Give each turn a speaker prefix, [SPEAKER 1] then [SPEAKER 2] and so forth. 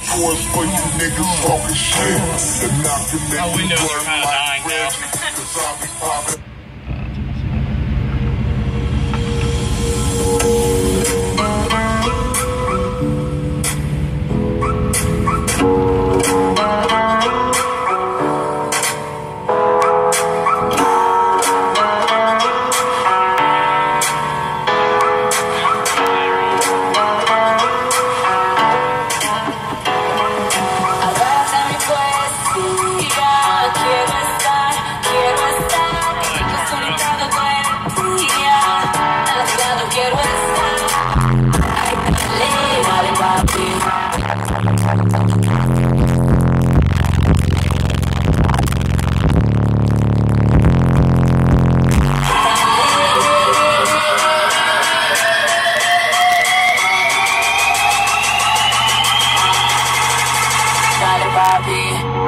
[SPEAKER 1] toys for you niggas talking shit. And knocking
[SPEAKER 2] Our windows are kind of dying now.
[SPEAKER 1] Cause I'll be popping.
[SPEAKER 3] Bobby.